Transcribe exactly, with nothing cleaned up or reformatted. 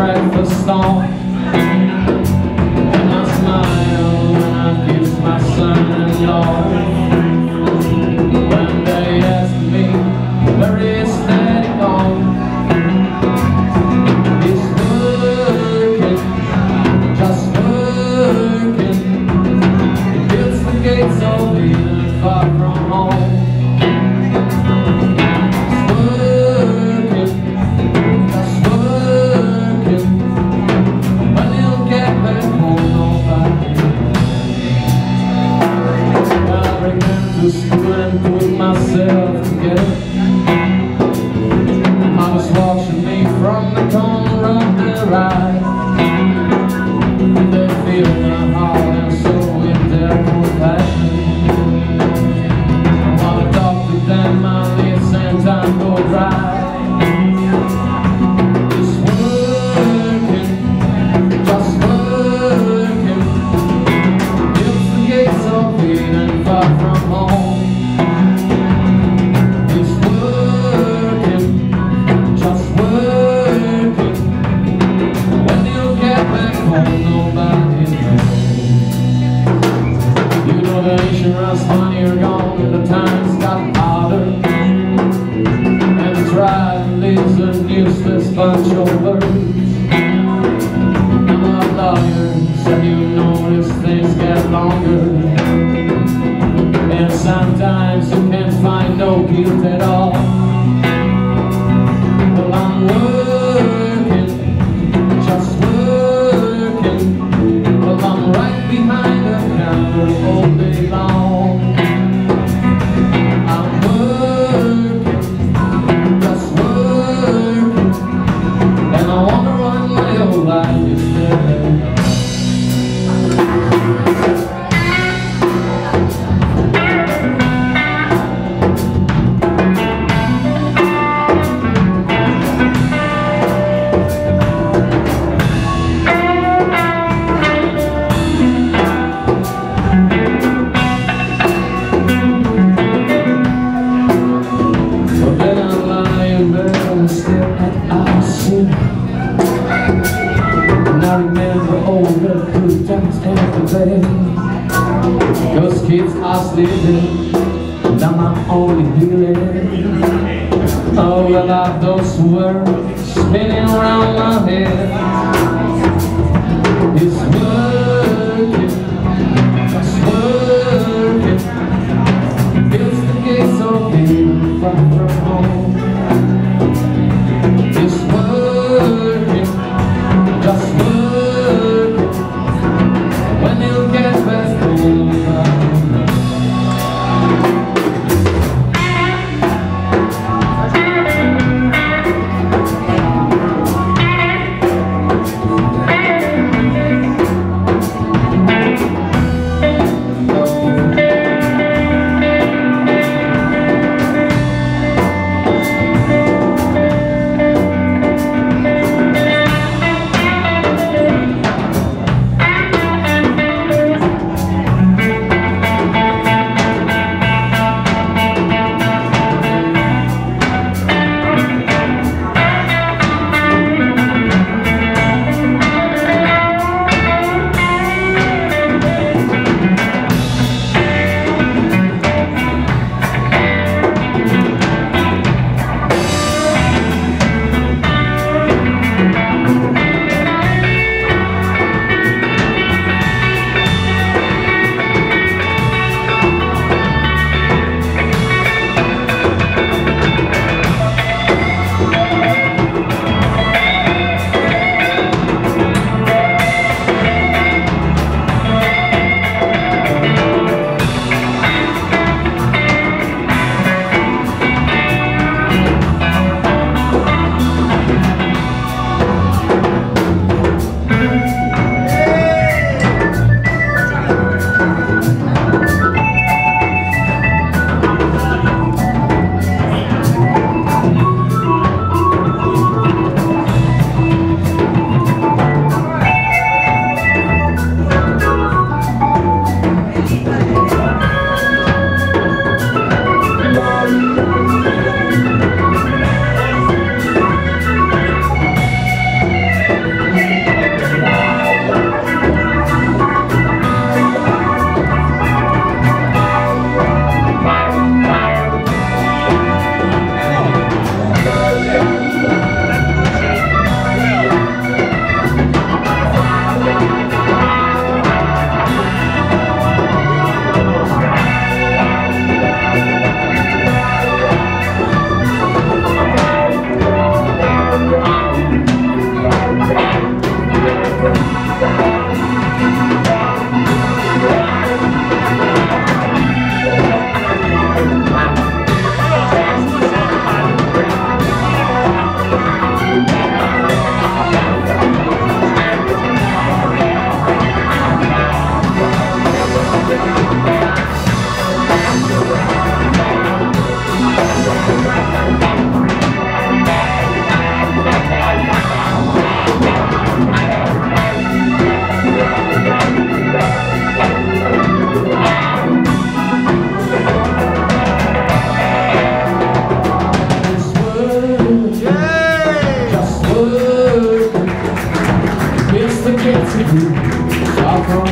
breakfast on, and I smile when I kiss my son and daughter. When they ask me where is Daddy gone, he's working, just working. He builds the gates of Eden far from home. To school and put myself together. I was watching me from the corner of their eye. They feel my heart and soul with their compassion. I wanna talk to them, my lips and time go dry. It's working, just working. Builds the gates of Eden far from home. Insurance money are gone, the times got harder, and the tribe lives a useless bunch of words. I'm a lawyer, so you notice things get longer, and sometimes you can't find no guilt at all. Well, I'm working, just working. Well, I'm right behind the counter all day long. And I remember all the good times every day. Those kids are sleeping, and I'm my only healing. Oh, I love those words spinning around my head. It's working, just working. Builds the gates of Eden far from home. It's working, just working. When you get back home, forget to be far from